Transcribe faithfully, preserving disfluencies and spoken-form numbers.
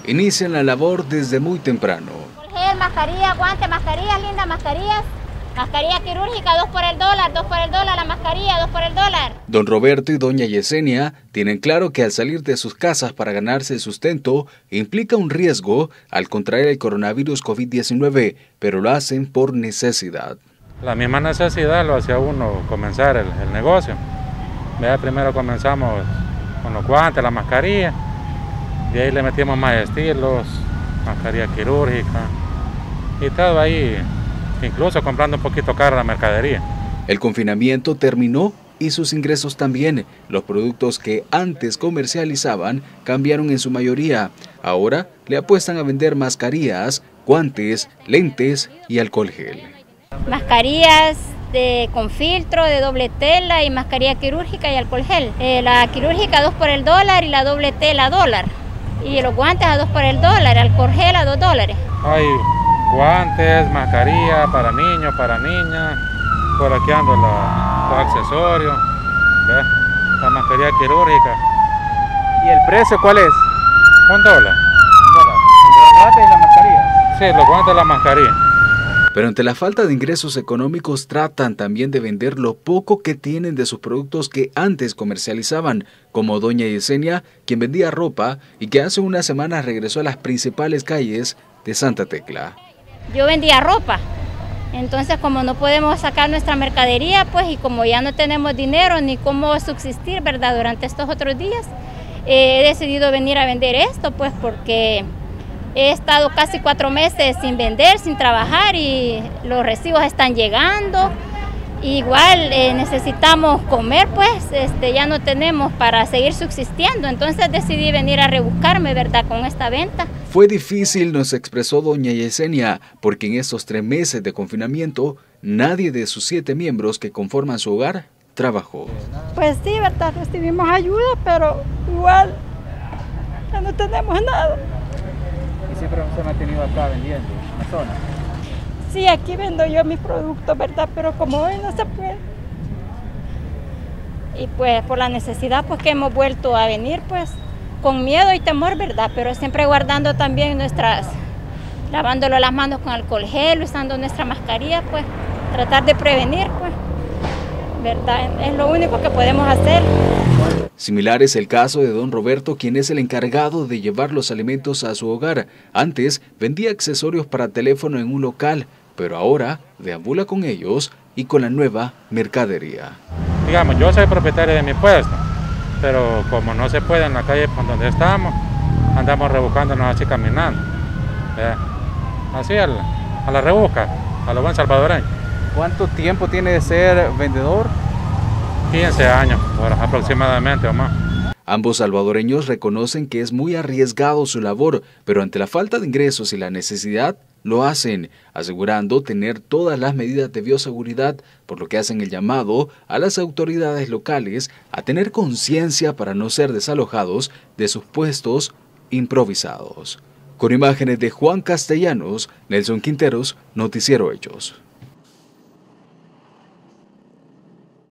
inician la labor desde muy temprano. Gel, mascarilla, guantes, mascarillas, lindas mascarillas. Mascarilla quirúrgica, dos por el dólar, dos por el dólar, la mascarilla, dos por el dólar. Don Roberto y doña Yesenia tienen claro que al salir de sus casas para ganarse el sustento implica un riesgo al contraer el coronavirus COVID diecinueve, pero lo hacen por necesidad. La misma necesidad lo hacía uno comenzar el, el negocio. Vea, primero comenzamos con los guantes, la mascarilla, de ahí le metimos más estilos, mascarilla quirúrgica y todo ahí. Incluso comprando un poquito cara la mercadería. El confinamiento terminó y sus ingresos también. Los productos que antes comercializaban cambiaron en su mayoría. Ahora le apuestan a vender mascarillas, guantes, lentes y alcohol gel. Mascarillas de, con filtro de doble tela y mascarilla quirúrgica y alcohol gel. Eh, la quirúrgica dos por el dólar y la doble tela a dólar. Y los guantes a dos por el dólar, alcohol gel a dos dólares. Ay. Guantes, mascarilla para niños, para niñas, por aquí ando la, los accesorios, ¿ve? La mascarilla quirúrgica. ¿Y el precio cuál es? Un dólar. ¿Los guantes y la mascarilla? Sí, los guantes y la mascarilla. Pero ante la falta de ingresos económicos tratan también de vender lo poco que tienen de sus productos que antes comercializaban, como doña Yesenia, quien vendía ropa y que hace unas semanas regresó a las principales calles de Santa Tecla. Yo vendía ropa, entonces como no podemos sacar nuestra mercadería, pues y como ya no tenemos dinero ni cómo subsistir, ¿verdad? Durante estos otros días, eh, he decidido venir a vender esto, pues porque he estado casi cuatro meses sin vender, sin trabajar y los recibos están llegando. Igual eh, necesitamos comer, pues este, ya no tenemos para seguir subsistiendo, entonces decidí venir a rebuscarme, ¿verdad?, con esta venta. Fue difícil, nos expresó doña Yesenia, porque en estos tres meses de confinamiento, nadie de sus siete miembros que conforman su hogar trabajó. Pues sí, ¿verdad?, recibimos ayuda, pero igual ya no tenemos nada. ¿Y siempre se ha mantenido acá vendiendo en la zona? Sí, aquí vendo yo mis productos, ¿verdad? Pero como hoy no se puede. Y pues por la necesidad pues que hemos vuelto a venir, pues con miedo y temor, ¿verdad? Pero siempre guardando también nuestras, lavándolo las manos con alcohol gel, usando nuestra mascarilla, pues tratar de prevenir, pues, ¿verdad? Es lo único que podemos hacer. Similar es el caso de don Roberto, quien es el encargado de llevar los alimentos a su hogar. Antes vendía accesorios para teléfono en un local, pero ahora deambula con ellos y con la nueva mercadería. Digamos, yo soy propietario de mi puesto, pero como no se puede en la calle por donde estamos, andamos rebuscándonos así caminando. ¿Ve? Así a la, a la rebusca, a lo buen salvadoreño. ¿Cuánto tiempo tiene de ser vendedor? quince años, bueno, aproximadamente o más. Ambos salvadoreños reconocen que es muy arriesgado su labor, pero ante la falta de ingresos y la necesidad, lo hacen, asegurando tener todas las medidas de bioseguridad, por lo que hacen el llamado a las autoridades locales a tener conciencia para no ser desalojados de sus puestos improvisados. Con imágenes de Juan Castellanos, Nelson Quinteros, Noticiero Hechos.